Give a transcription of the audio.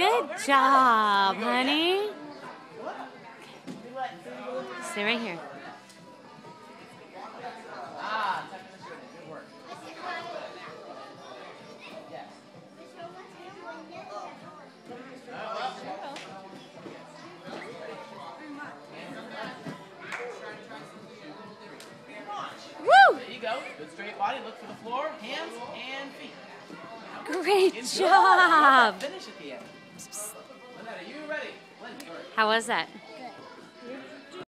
Good job, honey. Stay right here. Good work. Woo! There you go. Good straight body. Look for the floor. Hands and feet. Great job. Finish at the end. Lynette, are you ready? How was that?